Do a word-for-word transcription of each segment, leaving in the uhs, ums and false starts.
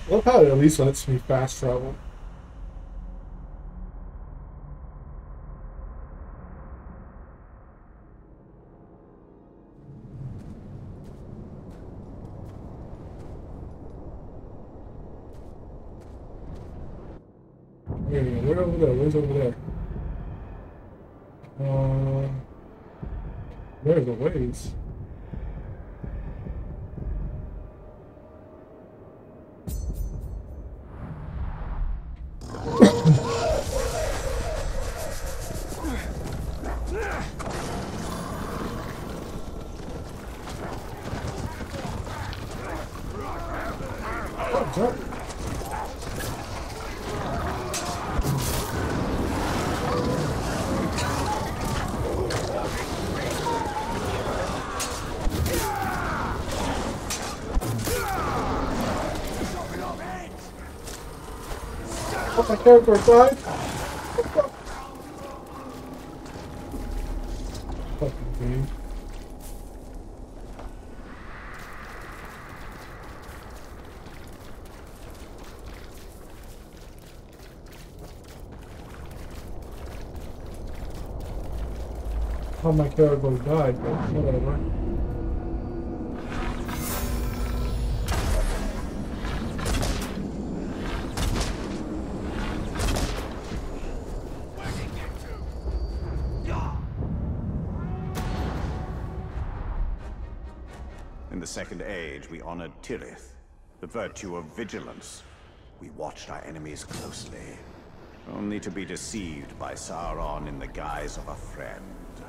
Love how it at least lets me fast travel. Where, where over there? Where's over there? Uh, where are the ways? Oh, jump. Oh, my character died. Fucking game. How my character died, but whatever. In the Second Age, we honored Tirith, the virtue of vigilance. We watched our enemies closely, only to be deceived by Sauron in the guise of a friend.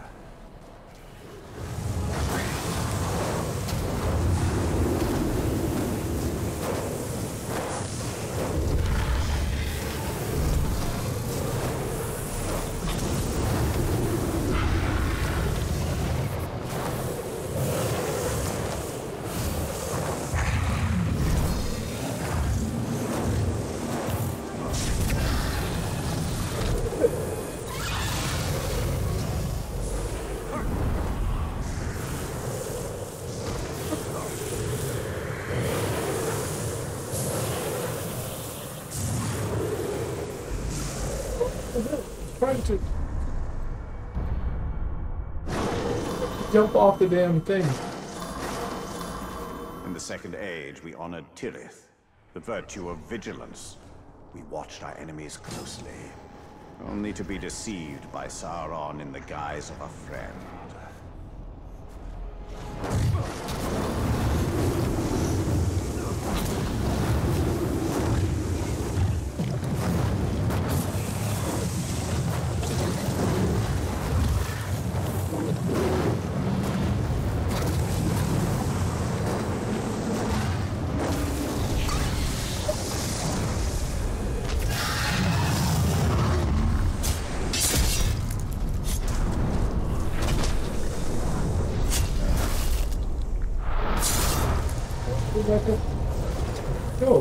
Trying to jump off the damn thing. In the Second Age, we honored Tirith, the virtue of vigilance. We watched our enemies closely, only to be deceived by Sauron in the guise of a friend. Go.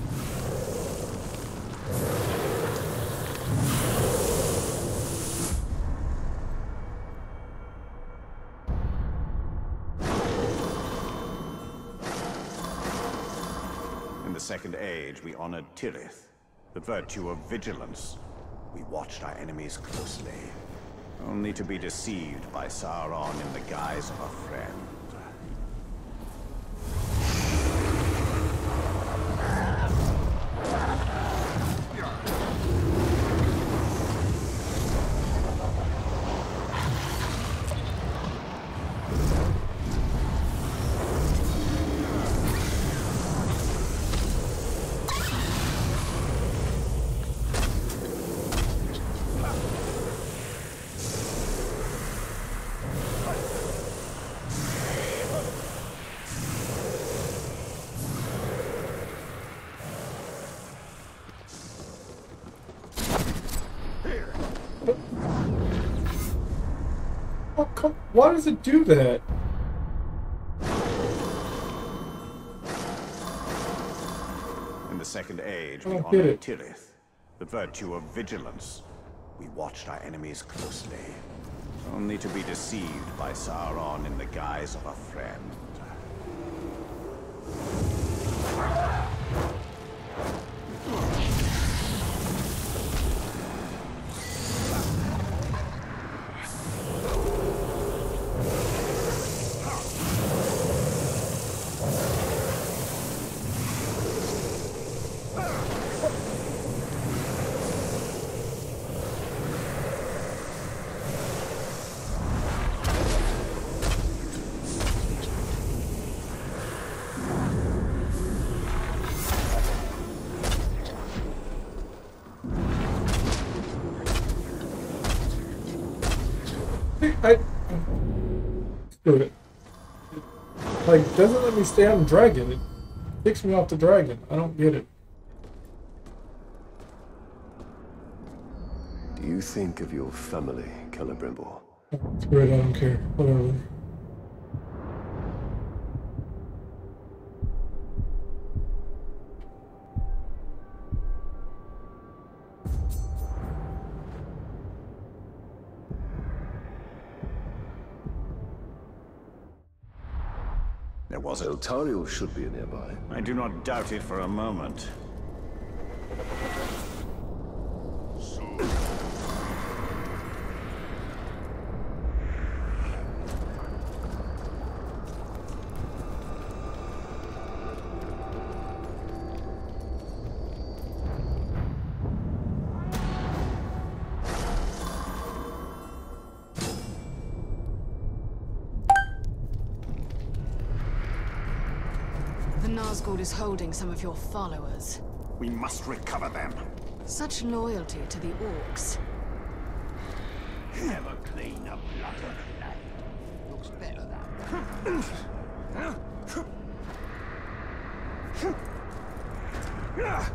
In the Second Age, we honored Tirith, the virtue of vigilance. We watched our enemies closely, only to be deceived by Sauron in the guise of a friend. Oh, come, why does it do that? In the Second Age, I we don't get honored it. Tirith, the virtue of vigilance. We watched our enemies closely, only to be deceived by Sauron in the guise of a friend. I screw it. Like, doesn't let me stay on dragon. It kicks me off the dragon. I don't get it. Do you think of your family, Celebrimbor? Screw it, I don't care. Whatever. There was a... Eltariel should be nearby. I do not doubt it for a moment. Nazgûl is holding some of your followers. We must recover them. Such loyalty to the orcs. Never clean a blood blade. Looks better that.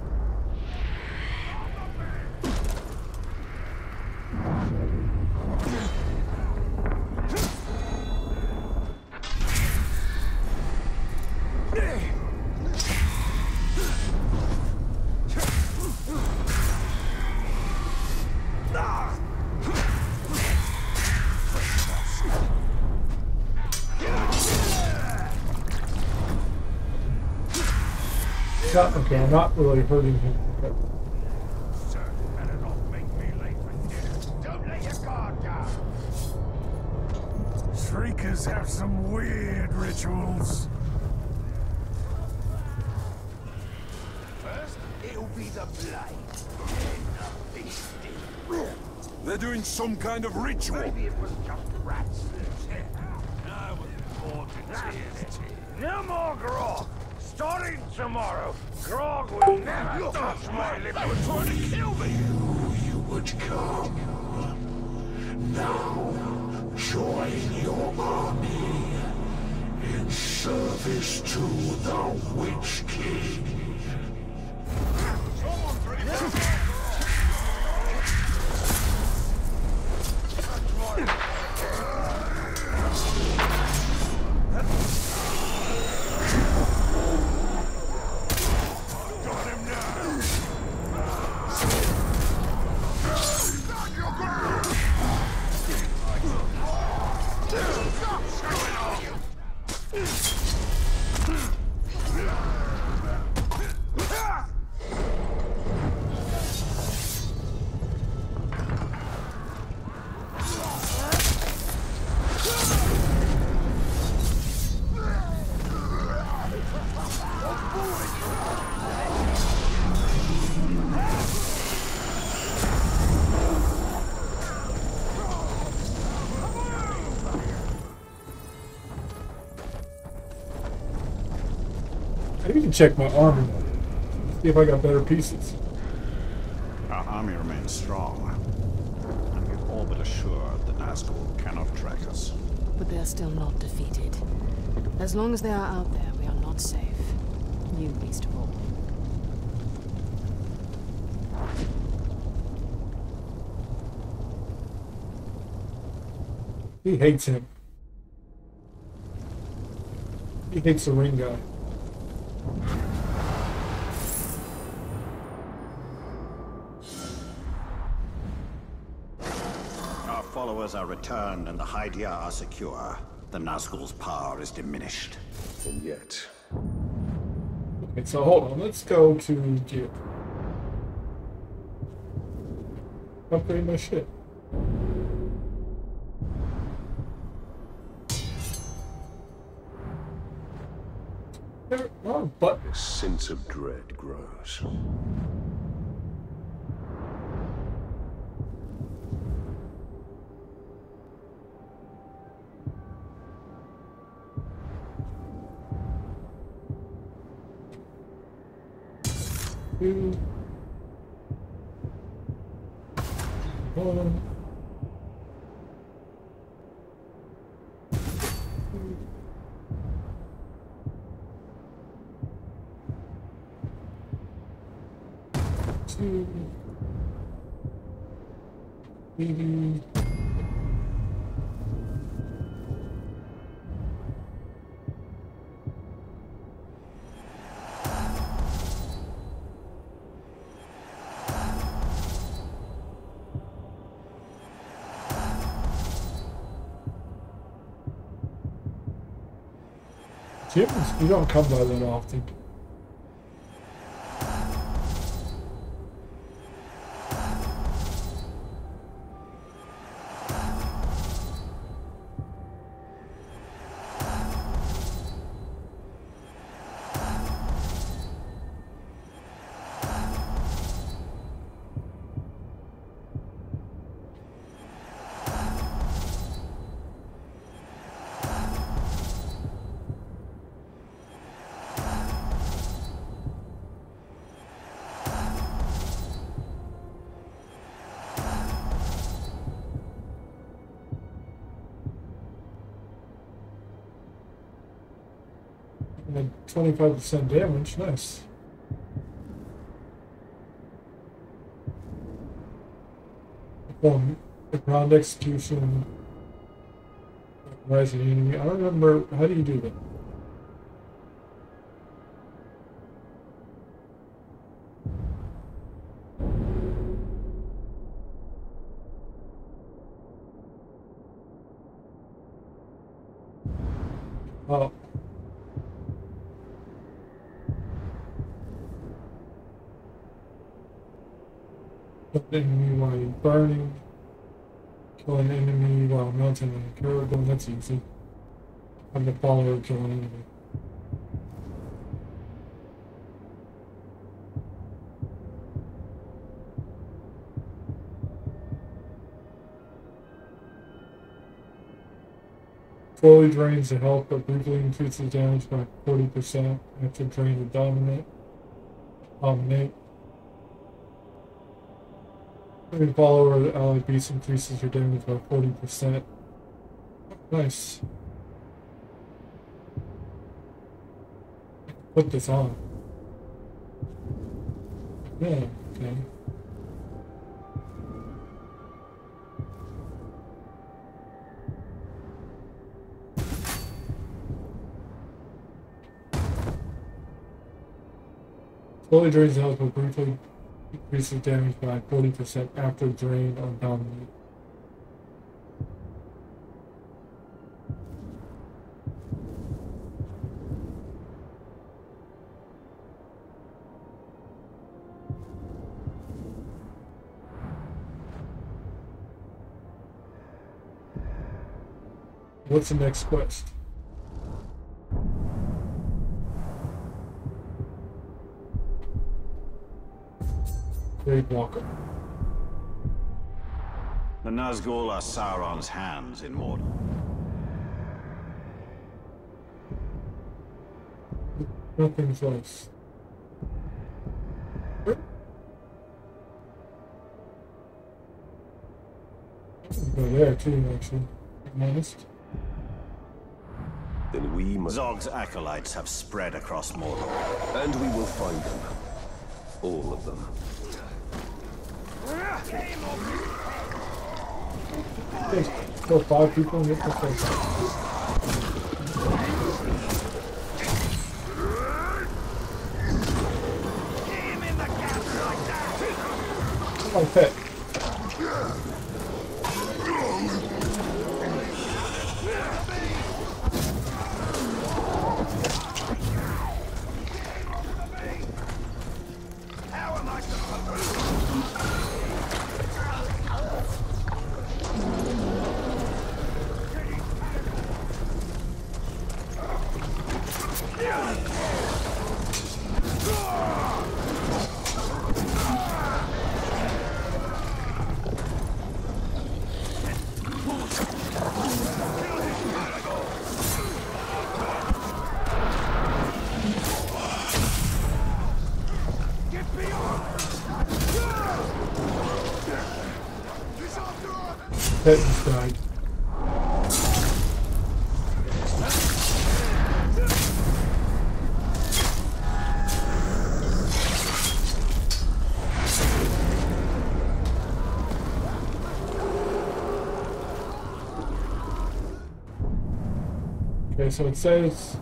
Not, okay, I'm not really hurting him. Okay. Sir, better not make me late for dinner. Don't let your guard down. Shriekers have some weird rituals. First, it'll be the blade, then the beastie. They're doing some kind of ritual. Maybe it was just rats. I was bored to tears. No more grog. Starting tomorrow, Grog will never touch my lips. They were trying to kill me. You would come. Now, join your army in service to the Witch King. Someone bring it. I need to check my armor. See if I got better pieces. Our army remains strong, and we're all but assured the Nazgûl cannot track us. But they're still not defeated. As long as they are out there, we are not safe. You least of all. He hates him. He hates the ring guy. Our followers are returned and the Hydia are secure. The Nazgûl's power is diminished. And yet, Okay, so hold on. Let's go to Geo. Upgrade my shit. There are but a sense of dread grows. two, one. to maybe Gyms, you don't come by that often. twenty-five percent damage, nice. Perform the ground execution, rising enemy. I don't remember, how do you do that? Oh. Kill the enemy while you're burning. Kill an enemy while melting in the curable. That's easy. Have the follower kill an enemy. Slowly drains the health, but briefly increases damage by forty percent after drain the dominate. Dominate. Every follower of the allied beast increases your damage by forty percent. Nice. Put this on. Yeah, okay. Slowly drains the health, but briefly increases damage by forty percent after drain or dominate. What's the next quest? Great Walker. The Nazgul are Sauron's hands in Mordor. Nothing close. Go there too, actually. I'm honest. Then we must... Zog's acolytes have spread across Mordor. And we will find them. All of them. Kill five people and get the first one. My pet. Pet just died. Okay, so it says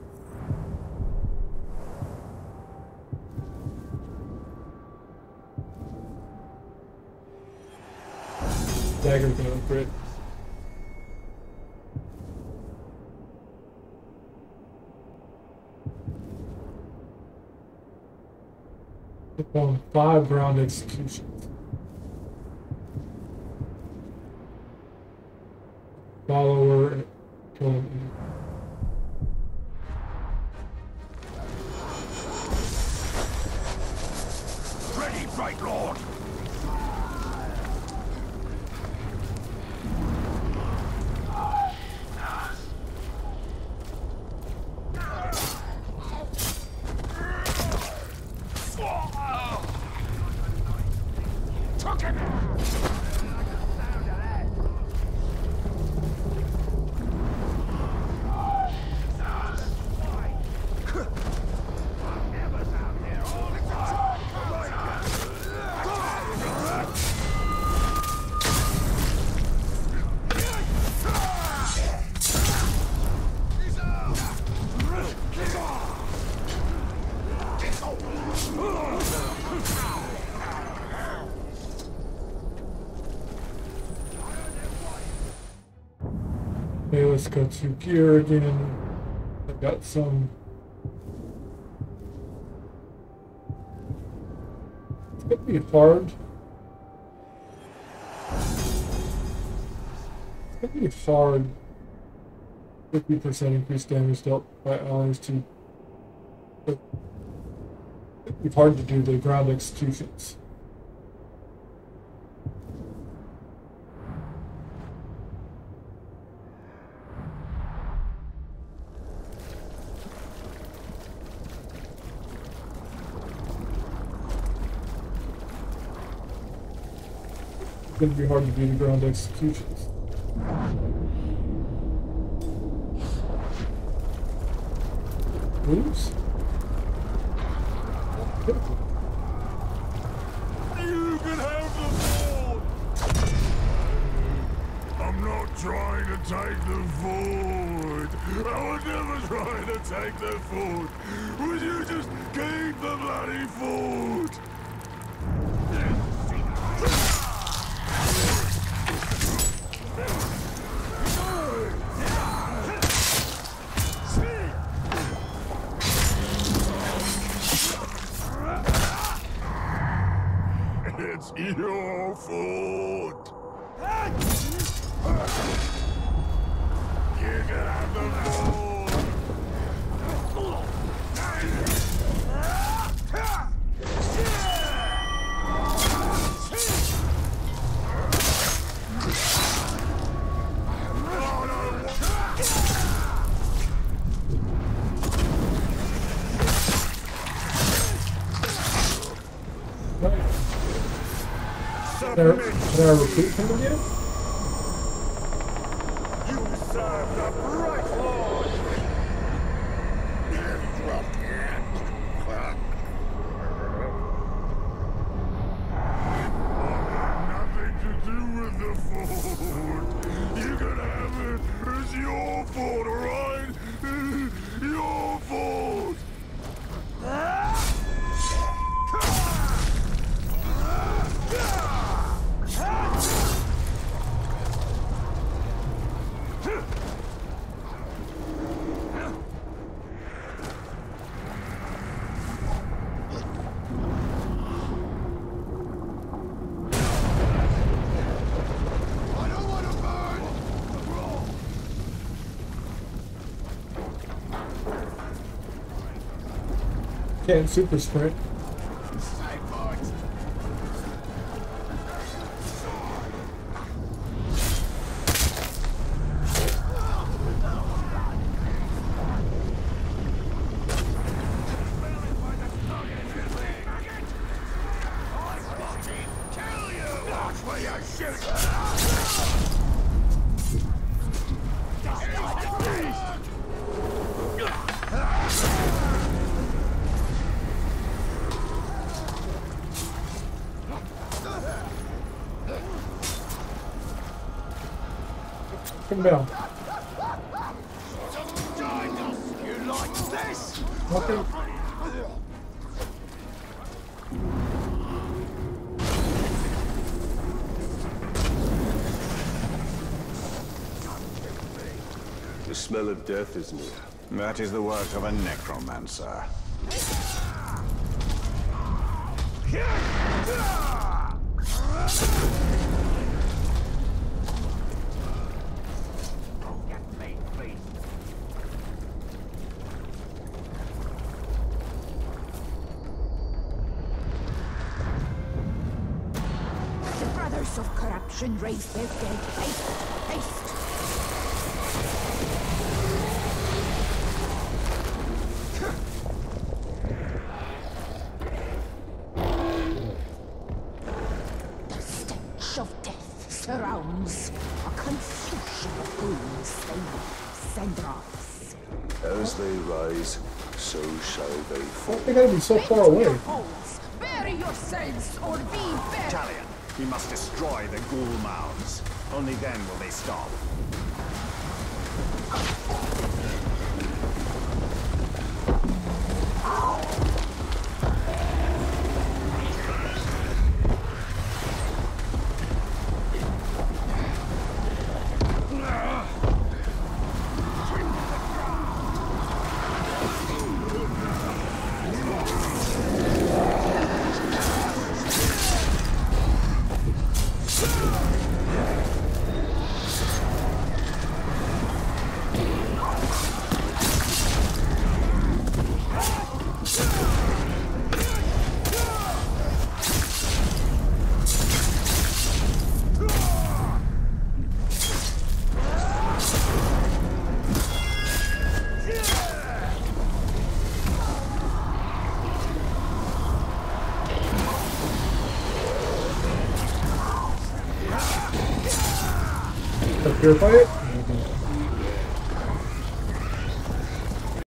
dagger gun crit. Perform five ground executions. Follower kill him. Ready, Bright Lord! Took him! Okay, let's go to gear again. I've got some. It's gonna be hard. It's gonna be hard. fifty percent increased damage dealt by allies to. It'd be hard to do the ground executions. It's gonna be hard to do the ground executions. Oops. You can have the fort! I'm not trying to take the fort! I was never trying to take the fort! Would you just keep the bloody fort? It's your fault. You can have the fort. Can I, can I recruit him again? You serve the Bright Lord. Nothing to do with the fort. You can have it. It's your fault, alright? Your fault. Can't super sprint. Come down. Nothing. The smell of death is near. That is the work of a necromancer. The brothers of corruption raise their dead. Haste! Haste! The stench of death surrounds a confusion of ghouls, slaves, and drops. As they rise, so shall they fall. They gotta be so far away. Holes, bury yourselves or be buried. Talion, we must destroy the ghoul mounds. Only then will they stop. Purify it?